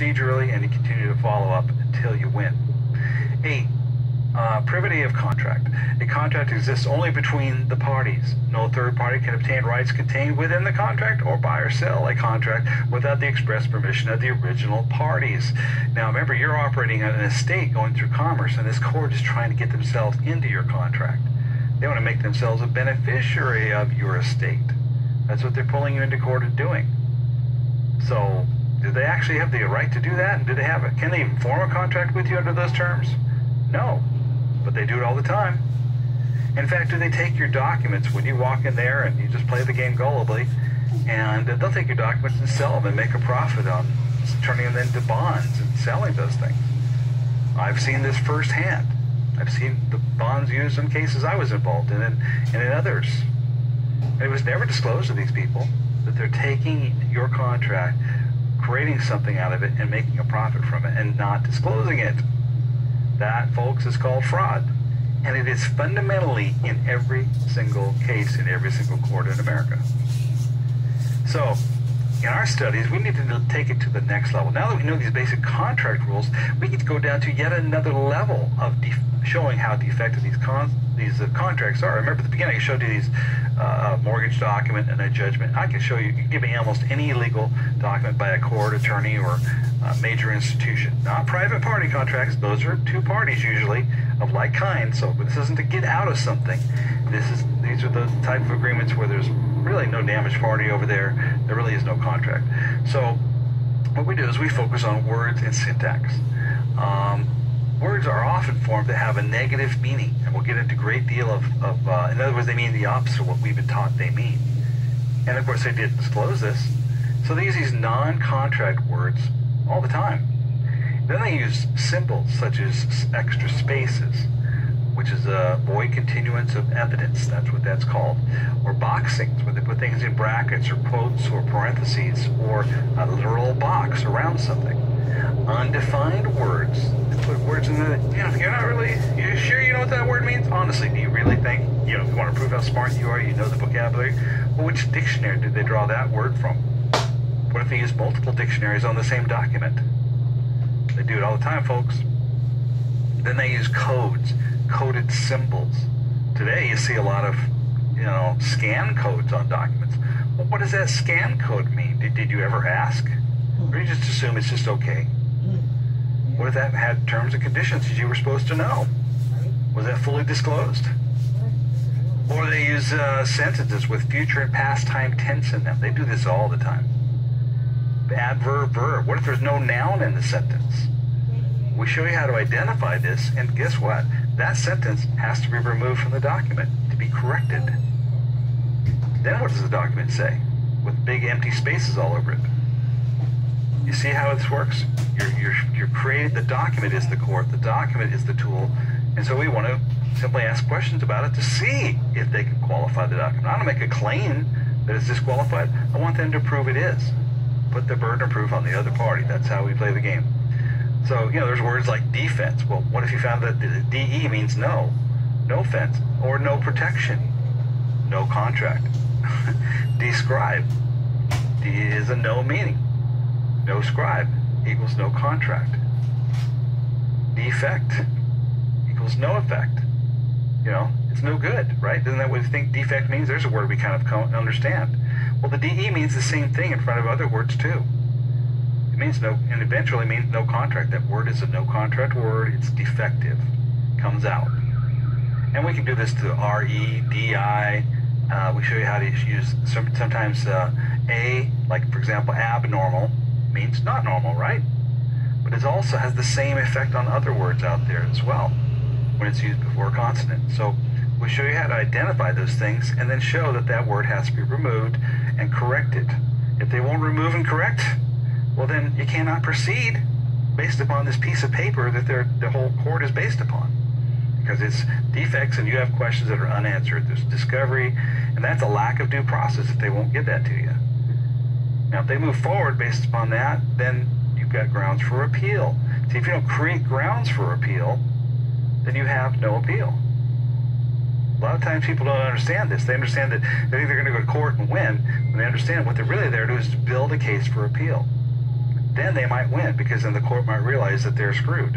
procedurally, and you continue to follow up until you win. 8. Privity of contract. A contract exists only between the parties. No third party can obtain rights contained within the contract or buy or sell a contract without the express permission of the original parties. Now remember, you're operating on an estate going through commerce, and this court is trying to get themselves into your contract. They want to make themselves a beneficiary of your estate. That's what they're pulling you into court and doing. So, do they actually have the right to do that? And do they have it? Can they even form a contract with you under those terms? No. But they do it all the time. In fact, do they take your documents when you walk in there and you just play the game gullibly, and they'll take your documents and sell them and make a profit on turning them into bonds and selling those things. I've seen this firsthand. I've seen the bonds used in cases I was involved in and in others. And it was never disclosed to these people that they're taking your contract, creating something out of it, and making a profit from it, and not disclosing it. That, folks, is called fraud. And it is fundamentally in every single case, in every single court in America. So, in our studies, we need to take it to the next level. Now that we know these basic contract rules, we need to go down to yet another level of showing how defective these contracts are. Remember at the beginning I showed you these mortgage document and a judgment. I can show you, you can give me almost any legal document by a court attorney or a major institution. Not private party contracts. Those are two parties usually of like kind. So this isn't to get out of something. These are the type of agreements where there's really no damaged party over there. There really is no contract. So what we do is we focus on words and syntax. Words are often formed that have a negative meaning, and we'll get into a great deal of in other words, they mean the opposite of what we've been taught they mean. And of course, they didn't disclose this. So they use these non-contract words all the time. Then they use symbols such as extra spaces, which is a void continuance of evidence. That's what that's called. Or boxings, where they put things in brackets or quotes or parentheses or a literal box around something. Undefined words. They put words in the, you're not really, you sure you know what that word means? Honestly, do you really think, you want to prove how smart you are, you know the vocabulary? Well, which dictionary did they draw that word from? What if they use multiple dictionaries on the same document? They do it all the time, folks. Then they use codes, coded symbols. Today you see a lot of, scan codes on documents. Well, what does that scan code mean? Did you ever ask? Or you just assume it's just okay? What if that had terms and conditions that you were supposed to know? Was that fully disclosed? Or they use sentences with future and past time tense in them. They do this all the time. Adverb, verb. What if there's no noun in the sentence? We show you how to identify this, and guess what? That sentence has to be removed from the document to be corrected. Then what does the document say? With big empty spaces all over it. You see how this works? You're creating, the document is the court, the document is the tool, and so we want to simply ask questions about it to see if they can qualify the document. I don't make a claim that it's disqualified. I want them to prove it is. Put the burden of proof on the other party. That's how we play the game. So, there's words like defense. Well, what if you found that the DE means no fence, or no protection, no contract? Describe. D is a no meaning. No scribe equals no contract. Defect equals no effect. It's no good, right? Isn't that what you think defect means? There's a word we kind of understand. Well, the DE means the same thing in front of other words too. It means no, and eventually means no contract. That word is a no contract word. It's defective. Comes out. And we can do this to RE, DI. We show you how to use sometimes A, like for example, abnormal means not normal, right? But it also has the same effect on other words out there as well when it's used before a consonant. So we show you how to identify those things and then show that that word has to be removed and corrected. If they won't remove and correct, well then you cannot proceed based upon this piece of paper that the whole court is based upon. Because it's defects and you have questions that are unanswered. There's discovery, and that's a lack of due process if they won't give that to you. Now, if they move forward based upon that, then you've got grounds for appeal. See, if you don't create grounds for appeal, then you have no appeal. A lot of times people don't understand this. They understand that they're either going to go to court and win, when they understand what they're really there to do is to build a case for appeal. then they might win, because then the court might realize that they're screwed.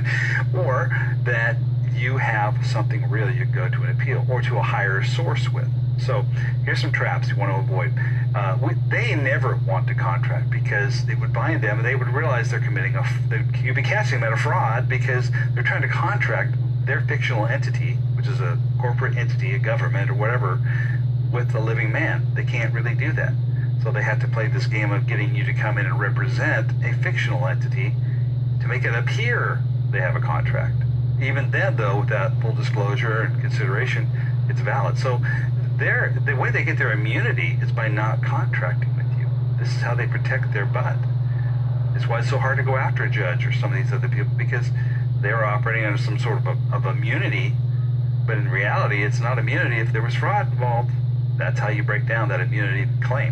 Or that you have something real you go to an appeal or to a higher source with. So here's some traps you want to avoid. They never want to contract, because it would bind them, and they would realize they're committing you'd be catching them at a fraud, because they're trying to contract their fictional entity, which is a corporate entity, a government or whatever, with a living man. They can't really do that. So they have to play this game of getting you to come in and represent a fictional entity to make it appear they have a contract. Even then, though, without full disclosure and consideration, it's valid. So the way they get their immunity is by not contracting with you. This is how they protect their butt. It's why it's so hard to go after a judge or some of these other people, because they're operating under some sort of immunity, but in reality, it's not immunity. If there was fraud involved, that's how you break down that immunity claim.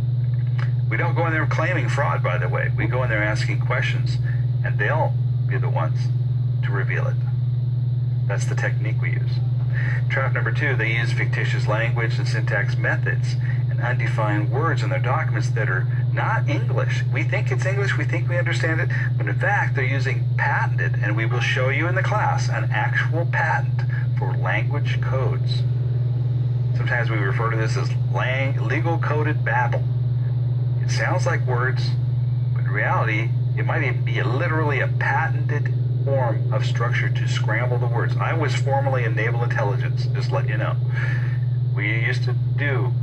We don't go in there claiming fraud, by the way. We go in there asking questions, and they'll be the ones to reveal it. That's the technique we use. Trap number 2, they use fictitious language and syntax methods and undefined words in their documents that are not English. We think it's English, we think we understand it, but in fact they're using patented, and we will show you in the class, an actual patent for language codes. Sometimes we refer to this as legal coded babble. It sounds like words, but in reality, it might even be literally a patented form of structure to scramble the words. I was formerly in naval intelligence, just to let you know. We used to do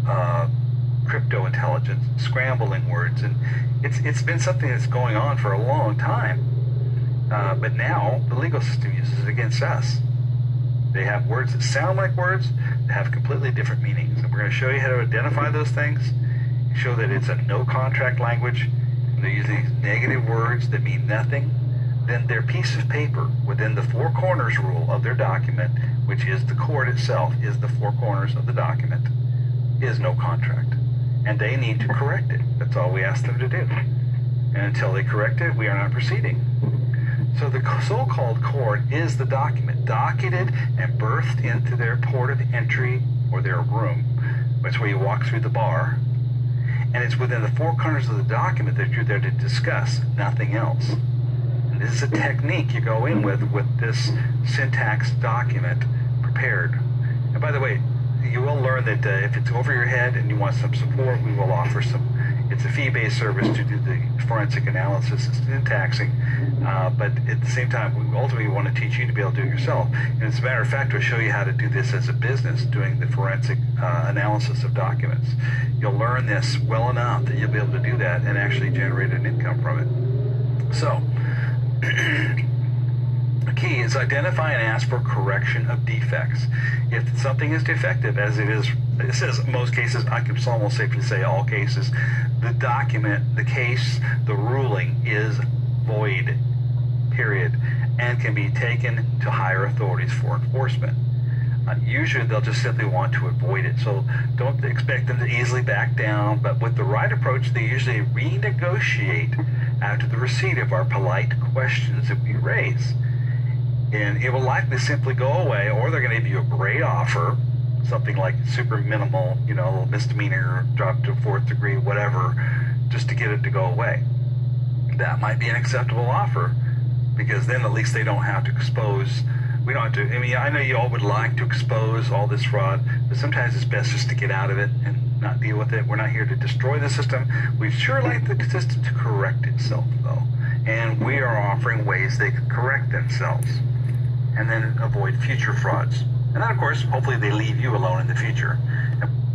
crypto intelligence, scrambling words, and it's been something that's going on for a long time. But now the legal system uses it against us. They have words that sound like words that have completely different meanings, and we're going to show you how to identify those things, show that it's a no contract language, and they're using these negative words that mean nothing. Then their piece of paper within the 4 corners rule of their document, which is the court itself, is the 4 corners of the document, is no contract. And they need to correct it. That's all we ask them to do. And until they correct it, we are not proceeding. So the so-called court is the document, docketed and birthed into their port of entry or their room. That's where you walk through the bar. And it's within the 4 corners of the document that you're there to discuss, nothing else. This is a technique you go in with this syntax document prepared. And by the way, you will learn that if it's over your head and you want some support, we will offer some. It's a fee-based service to do the forensic analysis and syntaxing, but at the same time, we ultimately want to teach you to be able to do it yourself. And as a matter of fact, we'll show you how to do this as a business, doing the forensic analysis of documents. You'll learn this well enough that you'll be able to do that and actually generate an income from it. So, the key is identify and ask for correction of defects. If something is defective, as it says in most cases, I can almost safely say all cases, the document, the case, the ruling is void, period, and can be taken to higher authorities for enforcement. Usually they'll just simply want to avoid it, so don't expect them to easily back down, but with the right approach, they usually renegotiate after the receipt of our polite questions that we raise. And it will likely simply go away, or they're going to give you a great offer, something like super minimal, a little misdemeanor, drop to 4th degree, whatever, just to get it to go away. That might be an acceptable offer, because then at least they don't have to expose. We don't have to, I know you all would like to expose all this fraud, but sometimes it's best just to get out of it and not deal with it. We're not here to destroy the system. We'd sure like the system to correct itself, though. And we are offering ways they can correct themselves and then avoid future frauds. And then, of course, hopefully they leave you alone in the future.